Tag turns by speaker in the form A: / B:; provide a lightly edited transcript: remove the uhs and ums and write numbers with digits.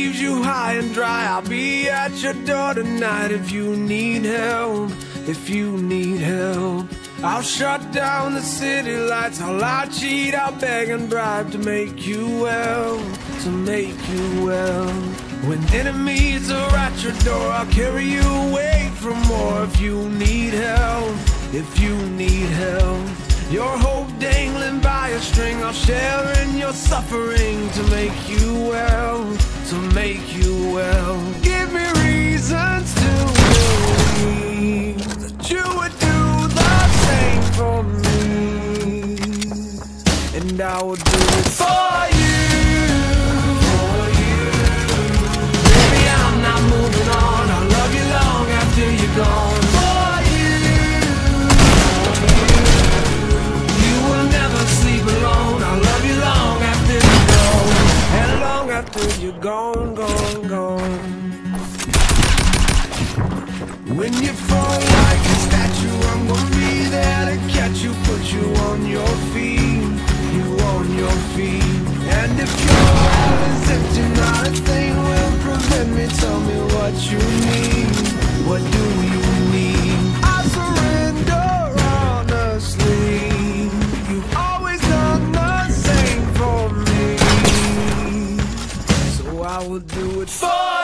A: leaves you high and dry, I'll be at your door tonight if you need help. If you need help, I'll shut down the city lights. I'll lie, cheat, I'll beg and bribe to make you well, to make you well. When enemies are at your door, I'll carry you away from more. If you need help, if you need help, your hope dangling by a string, I'll share in your suffering to make you well, to make you well. Give me reasons to believe that you would do the same for me, and I will do it for you, for you. Baby, I'm not moving on. I'll love you long after you're gone. After you're gone, gone, gone. When you fall like a statue, I'm gonna be there to catch you, put you on your feet, you on your feet. And if your heart is empty, not a thing will prevent me. Tell me what you need, what do you need? I surrender honestly. You've always done the same for me, I will do it for